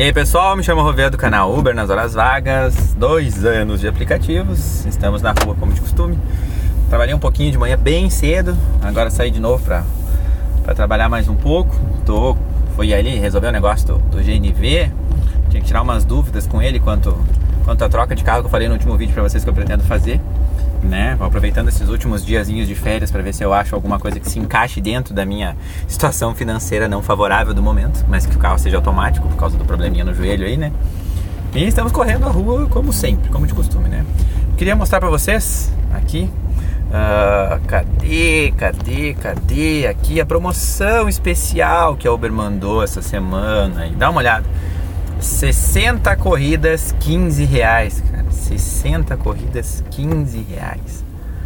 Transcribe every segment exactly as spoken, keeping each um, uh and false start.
E aí pessoal, me chamo Rovê do canal Uber nas horas vagas, dois anos de aplicativos, estamos na rua como de costume. Trabalhei um pouquinho de manhã bem cedo, agora saí de novo para para trabalhar mais um pouco. Tô, fui ali resolver o negócio do, do G N V, tinha que tirar umas dúvidas com ele quanto, quanto a troca de carro que eu falei no último vídeo para vocês que eu pretendo fazer. Né? Vou aproveitando esses últimos diazinhos de férias para ver se eu acho alguma coisa que se encaixe dentro da minha situação financeira não favorável do momento, mas que o carro seja automático por causa do probleminha no joelho aí, né? E estamos correndo a rua como sempre, como de costume, né? Queria mostrar para vocês aqui, uh, cadê, cadê, cadê aqui a promoção especial que a Uber mandou essa semana. E dá uma olhada, sessenta corridas, quinze reais, cara. sessenta corridas, quinze reais,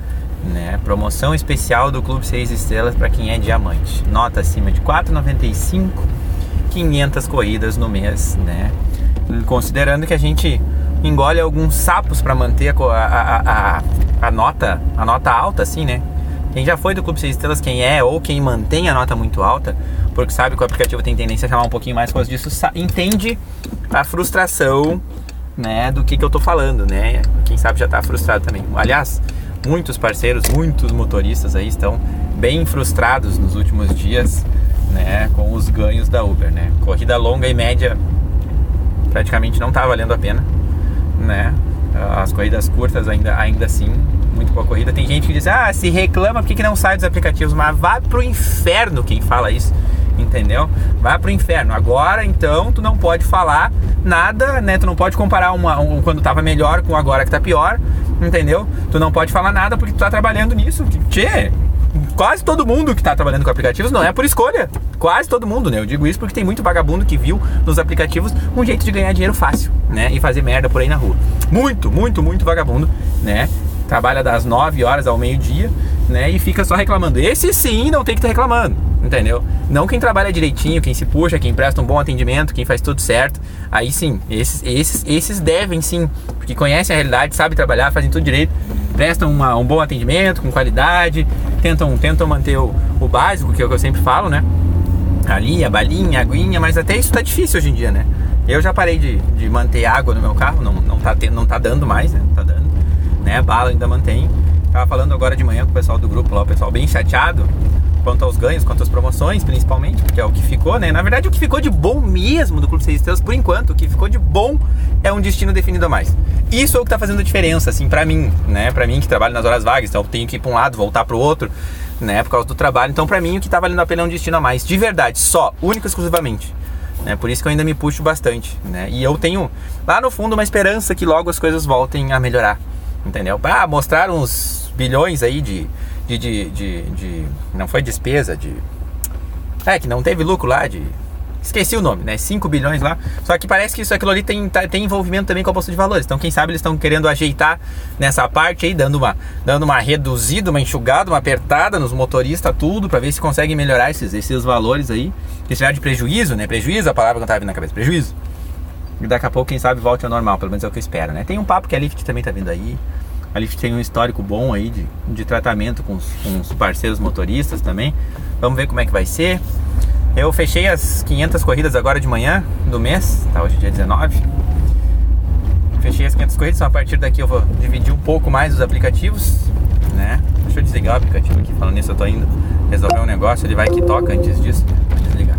né? Promoção especial do Clube seis estrelas para quem é diamante. Nota acima de quatro reais e noventa e cinco centavos, quinhentas corridas no mês, né? Considerando que a gente engole alguns sapos para manter a, a, a, a, nota, a nota alta, assim, né? Quem já foi do Clube seis estrelas, quem é ou quem mantém a nota muito alta, porque sabe que o aplicativo tem tendência a chamar um pouquinho mais por causa disso, entende a frustração, né, do que que eu tô falando, né? Quem sabe já tá frustrado também. Aliás, muitos parceiros, muitos motoristas aí estão bem frustrados nos últimos dias, né, com os ganhos da Uber, né? Corrida longa e média praticamente não tá valendo a pena, né? As corridas curtas ainda, ainda assim, muito boa corrida. Tem gente que diz, ah, se reclama por que que não sai dos aplicativos, mas vai pro inferno quem fala isso. Entendeu? Vai pro inferno. Agora, então, tu não pode falar nada, né? Tu não pode comparar uma, um, quando tava melhor com agora que tá pior, entendeu? Tu não pode falar nada porque tu tá trabalhando nisso. Tchê, quase todo mundo que tá trabalhando com aplicativos não é por escolha. Quase todo mundo, né? Eu digo isso porque tem muito vagabundo que viu nos aplicativos um jeito de ganhar dinheiro fácil, né? E fazer merda por aí na rua. Muito, muito, muito vagabundo, né? Trabalha das nove horas ao meio-dia, né? E fica só reclamando. Esse sim não tem que estar reclamando, entendeu? Não quem trabalha direitinho, quem se puxa, quem presta um bom atendimento, quem faz tudo certo. Aí sim, esses, esses, esses devem sim, porque conhecem a realidade, sabem trabalhar, fazem tudo direito, prestam uma, um bom atendimento, com qualidade, tentam, tentam manter o, o básico, que é o que eu sempre falo, né? Ali, a balinha, a aguinha, mas até isso tá difícil hoje em dia, né? Eu já parei de, de manter água no meu carro, não, não, tá, não tá dando mais, né? Não tá dando, né? Bala ainda mantém. Tava falando agora de manhã com o pessoal do grupo lá, o pessoal bem chateado quanto aos ganhos, quanto às promoções, principalmente, porque é o que ficou, né? Na verdade, o que ficou de bom mesmo do Clube seis estrelas, por enquanto, o que ficou de bom é um destino definido a mais. Isso é o que tá fazendo a diferença, assim, pra mim, né? Pra mim que trabalho nas horas vagas, então eu tenho que ir pra um lado, voltar pro outro, né? Por causa do trabalho. Então, pra mim, o que tá valendo a pena é um destino a mais. De verdade, só, único e exclusivamente. Né? Por isso que eu ainda me puxo bastante, né? E eu tenho, lá no fundo, uma esperança que logo as coisas voltem a melhorar, entendeu? Ah, mostrar uns bilhões aí de... De, de, de, de, não foi despesa, de... É, que não teve lucro lá, de... Esqueci o nome, né? cinco bilhões lá. Só que parece que isso aquilo ali tem, tem envolvimento também com a bolsa de valores. Então, quem sabe eles estão querendo ajeitar nessa parte aí, dando uma, dando uma reduzida, uma enxugada, uma apertada nos motoristas, tudo, pra ver se conseguem melhorar esses, esses valores aí. Esse tiver de prejuízo, né? Prejuízo, a palavra que eu tava vindo na cabeça, prejuízo. E daqui a pouco, quem sabe, volte ao normal, pelo menos é o que eu espero, né? Tem um papo que a Lyft também tá vindo aí. A Lyft tem um histórico bom aí de, de tratamento com os, com os parceiros motoristas também. Vamos ver como é que vai ser. Eu fechei as quinhentas corridas agora de manhã do mês, tá? Hoje é dia dezenove. Fechei as quinhentas corridas, então a partir daqui eu vou dividir um pouco mais os aplicativos, né? Deixa eu desligar o aplicativo aqui, falando nisso eu tô indo resolver um negócio, ele vai que toca antes disso. Vou desligar.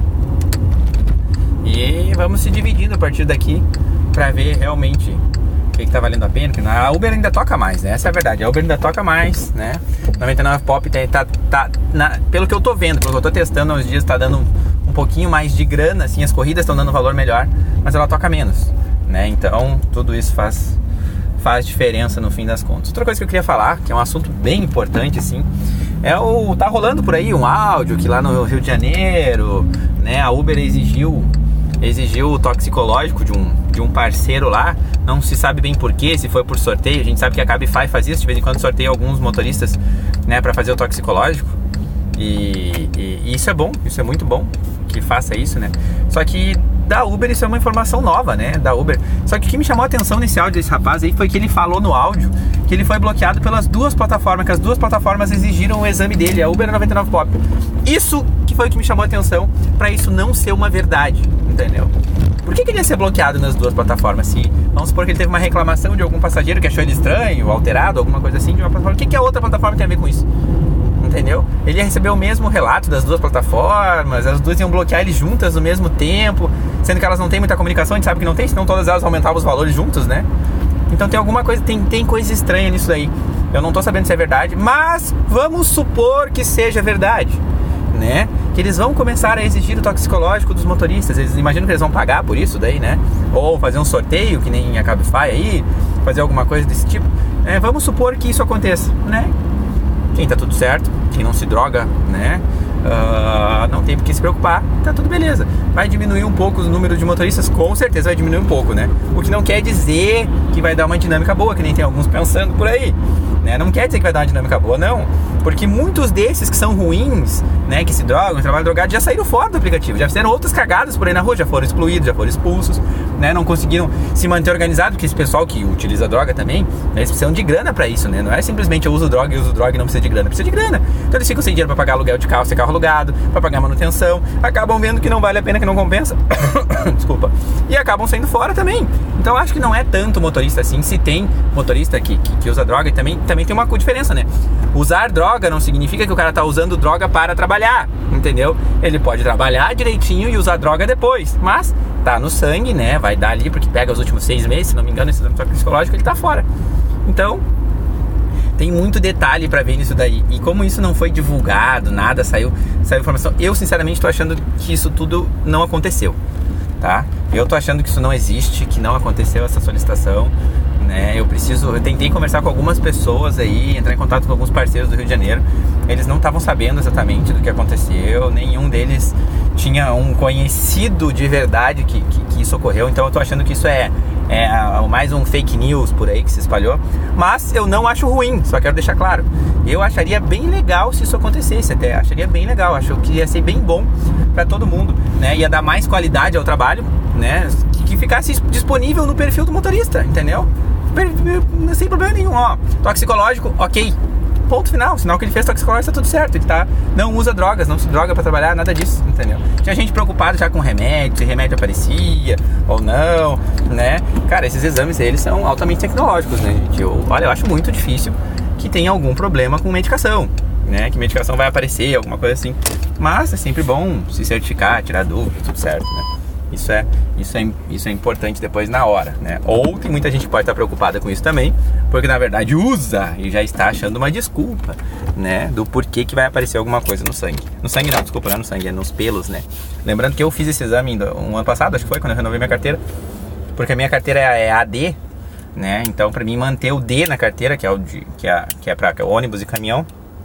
E vamos se dividindo a partir daqui pra ver realmente o que, que tá valendo a pena, porque a Uber ainda toca mais, né? Essa é a verdade, a Uber ainda toca mais, né? noventa e nove Pop tá, tá, tá na, pelo que eu tô vendo, pelo que eu tô testando há uns dias, tá dando um, um pouquinho mais de grana, assim, as corridas estão dando um valor melhor, mas ela toca menos, né? Então, tudo isso faz, faz diferença no fim das contas. Outra coisa que eu queria falar, que é um assunto bem importante, assim, é o... tá rolando por aí um áudio que lá no Rio de Janeiro, né, a Uber exigiu exigiu o toxicológico de um, de um parceiro lá. Não se sabe bem porquê, se foi por sorteio. A gente sabe que a Cabify faz isso, de vez em quando sorteia alguns motoristas, né, para fazer o toxicológico. E, e, e isso é bom, isso é muito bom que faça isso, né? Só que da Uber isso é uma informação nova, né? Da Uber. Só que o que me chamou a atenção nesse áudio desse rapaz aí foi que ele falou no áudio que ele foi bloqueado pelas duas plataformas, que as duas plataformas exigiram o exame dele, a Uber e a noventa e nove Pop. Isso que foi o que me chamou a atenção, pra isso não ser uma verdade, entendeu? Por que, que ele ia ser bloqueado nas duas plataformas? Se, vamos supor que ele teve uma reclamação de algum passageiro que achou ele estranho, alterado, alguma coisa assim de uma plataforma. O que, que a outra plataforma tem a ver com isso? Entendeu? Ele ia receber o mesmo relato das duas plataformas, as duas iam bloquear ele juntas no mesmo tempo, sendo que elas não têm muita comunicação, a gente sabe que não tem, senão todas elas aumentavam os valores juntos, né? Então tem alguma coisa, tem, tem coisa estranha nisso daí. Eu não tô sabendo se é verdade, mas vamos supor que seja verdade, né? Que eles vão começar a exigir o toxicológico dos motoristas. Eles imaginam que eles vão pagar por isso daí, né? Ou fazer um sorteio, que nem a Cabify aí, fazer alguma coisa desse tipo. É, vamos supor que isso aconteça, né? Quem tá tudo certo, quem não se droga, né? Uh, não tem por que se preocupar, tá tudo beleza. Vai diminuir um pouco o número de motoristas, com certeza vai diminuir um pouco, né? O que não quer dizer que vai dar uma dinâmica boa, que nem tem alguns pensando por aí, né? Não quer dizer que vai dar uma dinâmica boa, não. Porque muitos desses que são ruins, né, que se drogam, trabalham drogado, já saíram fora do aplicativo, já fizeram outras cagadas por aí na rua, já foram excluídos, já foram expulsos, né? Não conseguiram se manter organizado, porque esse pessoal que utiliza droga também, né, eles precisam de grana pra isso, né? Não é simplesmente eu uso droga e uso droga e não precisa de grana, precisa de grana. Então eles ficam sem dinheiro pra pagar aluguel de carro, se é carro alugado, pra pagar manutenção, acabam vendo que não vale a pena, que não compensa, desculpa, e acabam saindo fora também. Então acho que não é tanto motorista assim, se tem motorista que, que, que usa droga, e também, também tem uma diferença, né? Usar droga não significa que o cara tá usando droga para trabalhar, entendeu? Ele pode trabalhar direitinho e usar droga depois, mas tá no sangue, né? Vai dar ali, porque pega os últimos seis meses, se não me engano, esse exame toxicológico, ele tá fora. Então, tem muito detalhe pra ver nisso daí. E como isso não foi divulgado, nada, saiu, saiu informação, eu sinceramente tô achando que isso tudo não aconteceu, tá? Eu tô achando que isso não existe, que não aconteceu essa solicitação, né? Eu preciso, eu tentei conversar com algumas pessoas aí, entrar em contato com alguns parceiros do Rio de Janeiro. Eles não estavam sabendo exatamente do que aconteceu, nenhum deles tinha um conhecido de verdade que, que, que isso ocorreu. Então eu tô achando que isso é, é mais um fake news por aí que se espalhou. Mas eu não acho ruim, só quero deixar claro. Eu acharia bem legal se isso acontecesse até, acharia bem legal, acho que ia ser bem bom pra todo mundo, né? Ia dar mais qualidade ao trabalho, né? Que, que ficasse disponível no perfil do motorista, entendeu? Sem problema nenhum, ó. Toxicológico, ok. Ponto final, sinal que ele fez toxicológico, tá tudo certo. Ele tá, não usa drogas, não se droga pra trabalhar, nada disso, entendeu? Tinha gente preocupada já com remédio, se remédio aparecia ou não, né? Cara, esses exames, eles são altamente tecnológicos, né, gente? Eu, olha, eu acho muito difícil que tenha algum problema com medicação, né? Que medicação vai aparecer, alguma coisa assim. Mas é sempre bom se certificar, tirar dúvida, tudo certo, né? Isso é, isso, é, isso é importante depois na hora, né? Ou tem muita gente que pode estar preocupada com isso também, porque na verdade usa e já está achando uma desculpa, né? Do porquê que vai aparecer alguma coisa no sangue. No sangue não, desculpa, não é no sangue, é nos pelos, né? Lembrando que eu fiz esse exame um ano passado, acho que foi, quando eu renovei minha carteira, porque a minha carteira é A D, né? Então pra mim manter o D na carteira, que é, o de, que é, que é pra ônibus e caminhão,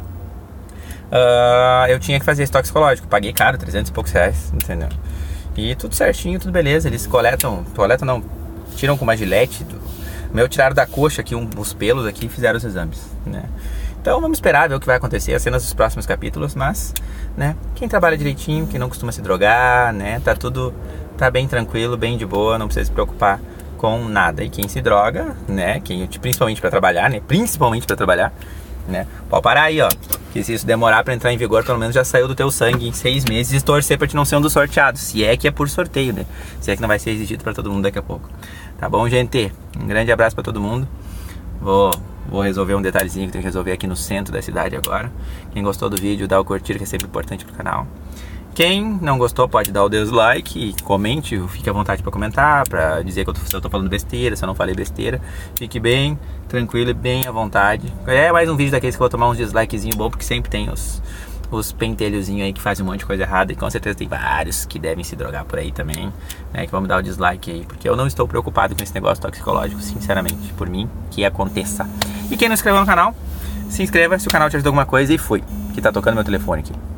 uh, eu tinha que fazer esse toxicológico. Paguei caro, trezentos e poucos reais, entendeu? E tudo certinho, tudo beleza. Eles coletam, coletam não, tiram com uma gilete do meu, tiraram da coxa aqui um, os pelos aqui e fizeram os exames, né? Então vamos esperar ver o que vai acontecer, as cenas dos próximos capítulos. Mas, né, quem trabalha direitinho, quem não costuma se drogar, né, tá tudo, tá bem tranquilo, bem de boa, não precisa se preocupar com nada. E quem se droga, né, quem, principalmente pra trabalhar, né, principalmente pra trabalhar, né, pode parar aí, ó, que se isso demorar pra entrar em vigor, pelo menos já saiu do teu sangue em seis meses, e torcer pra te não ser um dos sorteados, se é que é por sorteio, né, se é que não vai ser exigido pra todo mundo daqui a pouco. Tá bom, gente? Um grande abraço pra todo mundo. Vou, vou resolver um detalhezinho que tenho que resolver aqui no centro da cidade agora. Quem gostou do vídeo, dá o curtir, que é sempre importante pro canal. Quem não gostou pode dar o dislike e comente, fique à vontade para comentar, para dizer que eu tô, se eu tô falando besteira, se eu não falei besteira. Fique bem tranquilo e bem à vontade. É mais um vídeo daqueles que eu vou tomar uns dislikezinho bom, porque sempre tem os, os pentelhozinhos aí que fazem um monte de coisa errada. E com certeza tem vários que devem se drogar por aí também, né, que vão me dar o dislike aí, porque eu não estou preocupado com esse negócio toxicológico, sinceramente, por mim, que aconteça. E quem não se inscreveu no canal, se inscreva se o canal te ajudou alguma coisa, e fui, que tá tocando meu telefone aqui.